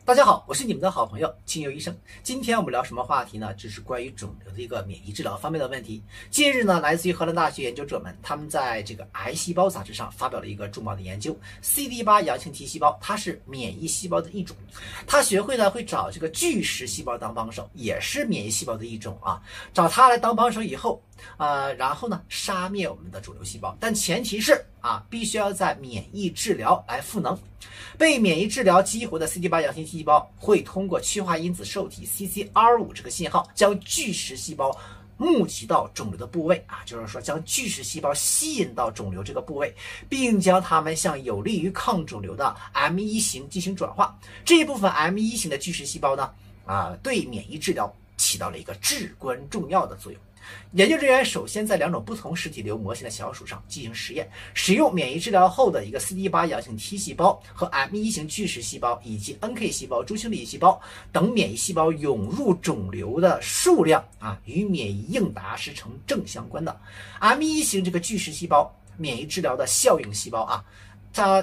大家好，我是你们的好朋友清幽医生。今天我们聊什么话题呢？这是关于肿瘤的一个免疫治疗方面的问题。近日呢，来自于荷兰大学研究者们，他们在这个《癌细胞》杂志上发表了一个重磅的研究。CD8 阳性 T 细胞，它是免疫细胞的一种，它学会呢会找这个巨噬细胞当帮手，也是免疫细胞的一种啊。找它来当帮手以后，然后呢杀灭我们的肿瘤细胞，但前提是必须要在免疫治疗来赋能。被免疫治疗激活的 CD8 阳性 T 细胞会通过去化因子受体 CCR5 这个信号，将巨噬细胞募集到肿瘤的部位就是说将巨噬细胞吸引到肿瘤这个部位，并将它们向有利于抗肿瘤的 M1 型进行转化。这一部分 M1 型的巨噬细胞呢，对免疫治疗起到了一个至关重要的作用。研究人员首先在2种不同实体瘤模型的小鼠上进行实验，使用免疫治疗后的一个 CD8 阳性 T 细胞和 M1 型巨噬细胞以及 NK 细胞、中性粒细胞等免疫细胞涌入肿瘤的数量与免疫应答是成正相关的。M1 型这个巨噬细胞免疫治疗的效应细胞它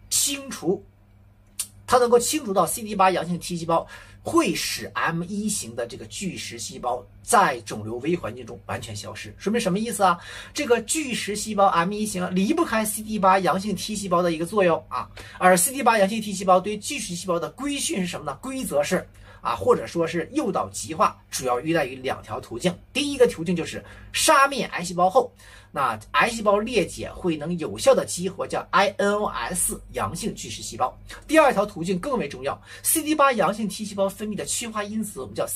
能够清除到 CD8 阳性 T 细胞，会使 M1 型的这个巨噬细胞在肿瘤微环境中完全消失。说明什么意思啊？这个巨噬细胞 M1 型离不开 CD8 阳性 T 细胞的一个作用而 CD8 阳性 T 细胞对巨噬细胞的规训是什么呢？规则是或者说是诱导极化，主要依赖于2条途径。第一个途径就是杀灭癌细胞后，那癌细胞裂解会能有效的激活叫 INOS 阳性巨噬细胞。第二条途径更为重要， CD8 阳性 T 细胞分泌的去化因子我们叫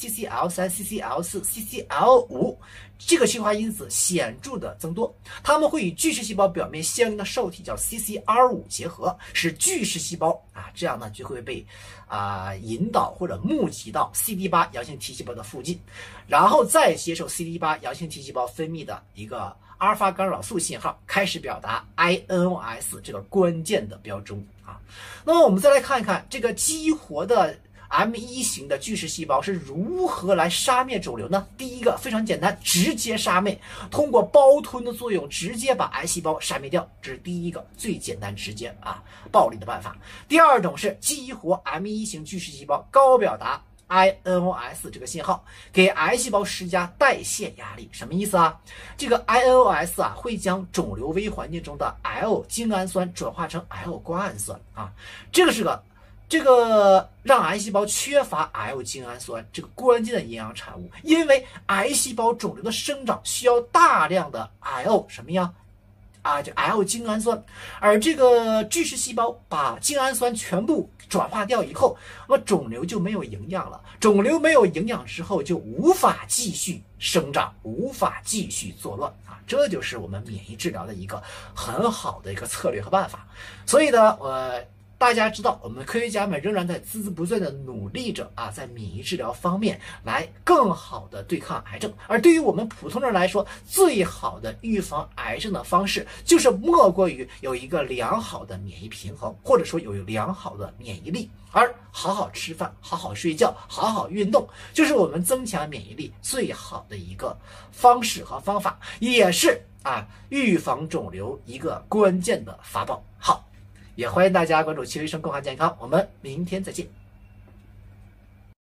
CCL3、CCL4、CCL5， 这个去化因子显著的增多，它们会与巨噬细胞表面相应的受体叫 CCR5 结合，使巨噬细胞这样呢就会被引导或者募集到 CD8 阳性 T 细胞的附近，然后再接受 CD8 阳性 T 细胞分泌的一个阿尔法干扰素信号，开始表达 INOS 这个关键的标钟那么我们再来看一看这个激活的M1 型的巨噬细胞是如何来杀灭肿瘤呢？第一个非常简单，直接杀灭，通过胞吞的作用直接把癌细胞杀灭掉，这是第一个最简单直接暴力的办法。第二种是激活 M1 型巨噬细胞，高表达 INOS 这个信号，给癌细胞施加代谢压力。什么意思这个 INOS 会将肿瘤微环境中的 L 精氨酸转化成 L 瓜氨酸这个让癌细胞缺乏 L 精氨酸这个关键的营养产物，因为癌细胞肿瘤的生长需要大量的 L 什么呀就 L 精氨酸，而这个巨噬细胞把精氨酸全部转化掉以后，那么肿瘤就没有营养了。肿瘤没有营养之后，就无法继续生长，无法继续作乱这就是我们免疫治疗的一个很好的一个策略和办法。所以呢，大家知道，我们科学家们仍然在孜孜不倦地努力着在免疫治疗方面来更好的对抗癌症。而对于我们普通人来说，最好的预防癌症的方式就是莫过于有一个良好的免疫平衡，或者说有良好的免疫力。而好好吃饭、好好睡觉、好好运动，就是我们增强免疫力最好的一个方式和方法，也是预防肿瘤一个关键的法宝。好，也欢迎大家关注清幽医生更好健康，我们明天再见。